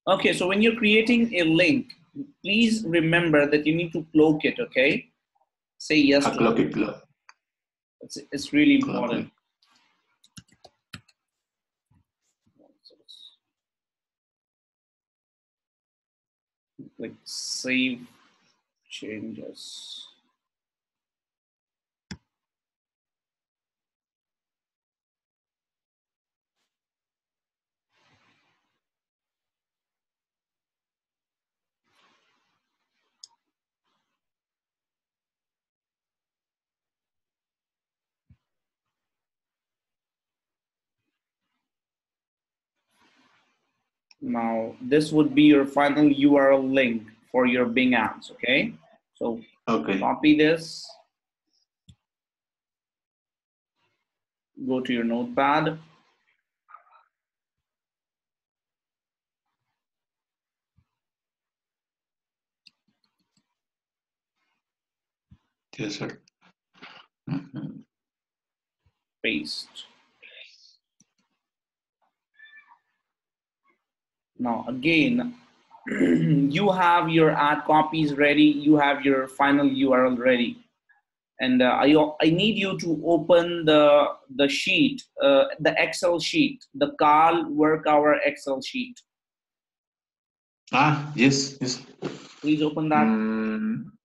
Okay, so when you're creating a link, please remember that you need to cloak it, okay? Say yes to Cloak it. It's really important. Click save changes. Now, this would be your final URL link for your Bing ads, okay? So copy this, go to your notepad. Yes, sir. Paste. Now, again, you have your ad copies ready, you have your final URL ready. And I need you to open the sheet, the Excel sheet, the Carl work hour Excel sheet. Yes. Please open that.